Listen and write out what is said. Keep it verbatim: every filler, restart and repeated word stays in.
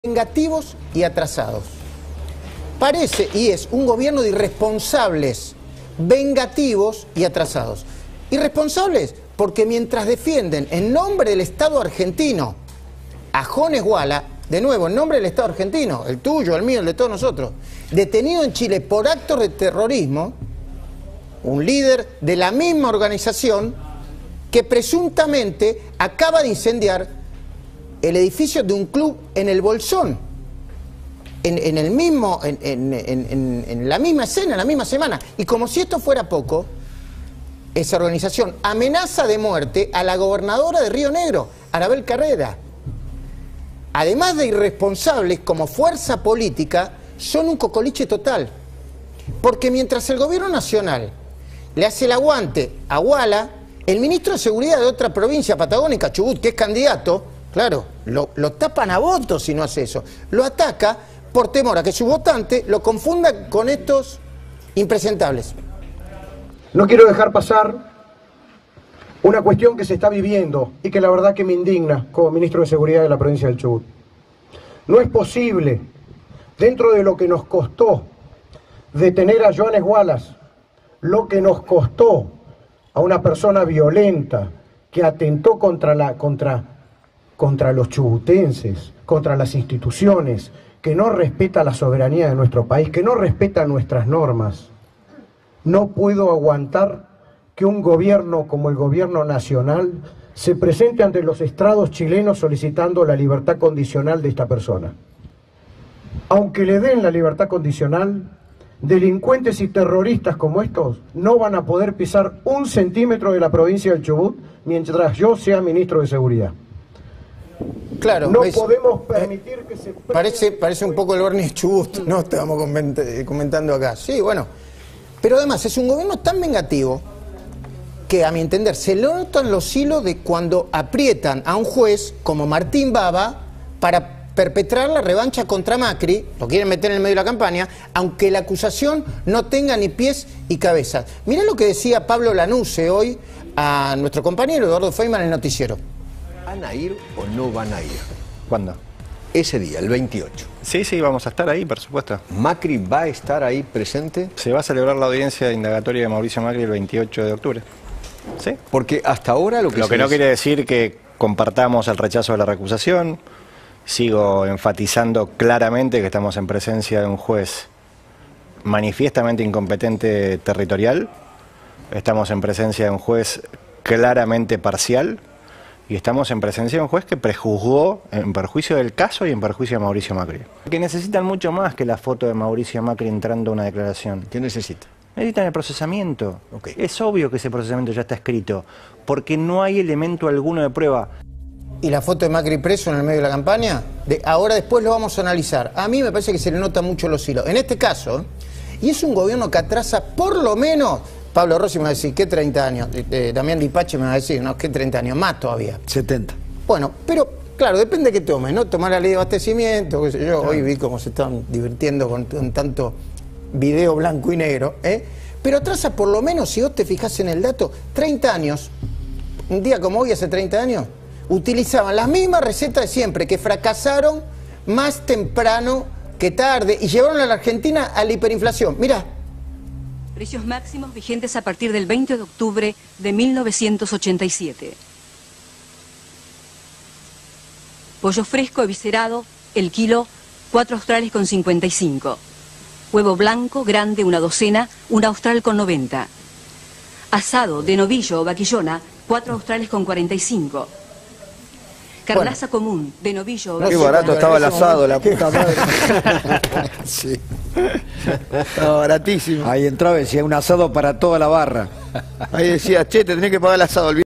vengativos y atrasados. Parece y es un gobierno de irresponsables, vengativos y atrasados. Irresponsables porque mientras defienden en nombre del Estado argentino a Jones Wala, de nuevo, en nombre del Estado argentino, el tuyo, el mío, el de todos nosotros, detenido en Chile por actos de terrorismo, un líder de la misma organización que presuntamente acaba de incendiar el edificio de un club en el Bolsón, en, en el mismo, en, en, en, en la misma escena, en la misma semana. Y como si esto fuera poco, esa organización amenaza de muerte a la gobernadora de Río Negro, Arabel Carrera. Además de irresponsables como fuerza política, son un cocoliche total. Porque mientras el gobierno nacional le hace el aguante a Wala, el ministro de Seguridad de otra provincia patagónica, Chubut, que es candidato, claro, lo, lo tapan a votos si no hace eso. Lo ataca por temor a que su votante lo confunda con estos impresentables. No quiero dejar pasar una cuestión que se está viviendo y que la verdad que me indigna como ministro de Seguridad de la provincia del Chubut. No es posible, dentro de lo que nos costó detener a Jones Wala, lo que nos costó a una persona violenta que atentó contra la contra contra los chubutenses, contra las instituciones, que no respeta la soberanía de nuestro país, que no respeta nuestras normas. No puedo aguantar que un gobierno como el gobierno nacional se presente ante los estrados chilenos solicitando la libertad condicional de esta persona. Aunque le den la libertad condicional, delincuentes y terroristas como estos no van a poder pisar un centímetro de la provincia del Chubut mientras yo sea ministro de Seguridad. Claro, no es, podemos permitir eh, que se... Parece, parece un poco el Bernie Chubut, ¿no? Estábamos comentando acá. Sí, bueno. Pero además es un gobierno tan vengativo que, a mi entender, se le notan los hilos de cuando aprietan a un juez como Martín Baba para perpetrar la revancha contra Macri, lo quieren meter en el medio de la campaña, aunque la acusación no tenga ni pies y cabezas. Mirá lo que decía Pablo Lanuse hoy a nuestro compañero Eduardo Feynman en el noticiero. ¿Van a ir o no van a ir? ¿Cuándo? Ese día, el veintiocho. Sí, sí, vamos a estar ahí, por supuesto. ¿Macri va a estar ahí presente? Se va a celebrar la audiencia indagatoria de Mauricio Macri el veintiocho de octubre. ¿Sí? Porque hasta ahora lo que... Lo que no dice... quiere decir que compartamos el rechazo de la recusación. Sigo enfatizando claramente que estamos en presencia de un juez manifiestamente incompetente territorial. Estamos en presencia de un juez claramente parcial. Y estamos en presencia de un juez que prejuzgó en perjuicio del caso y en perjuicio de Mauricio Macri. Que necesitan mucho más que la foto de Mauricio Macri entrando a una declaración. ¿Qué necesita? Necesitan el procesamiento. Okay. Es obvio que ese procesamiento ya está escrito, porque no hay elemento alguno de prueba. ¿Y la foto de Macri preso en el medio de la campaña? De, ahora después lo vamos a analizar. A mí me parece que se le nota mucho los hilos. En este caso, y es un gobierno que atrasa por lo menos... Pablo Rossi me va a decir, ¿qué treinta años? Eh, Damián Dipache me va a decir, no, ¿qué treinta años? Más todavía. setenta. Bueno, pero claro, depende de qué tomes, ¿no? Tomar la ley de abastecimiento, qué sé yo. Hoy vi cómo se están divirtiendo con, con tanto video blanco y negro, ¿eh? Pero atrasa por lo menos, si vos te fijás en el dato, treinta años. Un día como hoy, hace treinta años, utilizaban las mismas recetas de siempre, que fracasaron más temprano que tarde y llevaron a la Argentina a la hiperinflación. Mirá. Precios máximos vigentes a partir del veinte de octubre de mil novecientos ochenta y siete. Pollo fresco eviscerado, el kilo, cuatro australes con cincuenta y cinco. Huevo blanco, grande, una docena, un austral con noventa. Asado de novillo o vaquillona, cuatro australes con cuarenta y cinco. Carnaza bueno. común, de novillo o vaquillona. Qué barato estaba el asado, la puta madre. Sí. Estaba baratísimo. Ahí entraba y decía un asado para toda la barra. Ahí decía, che, te tenés que pagar el asado.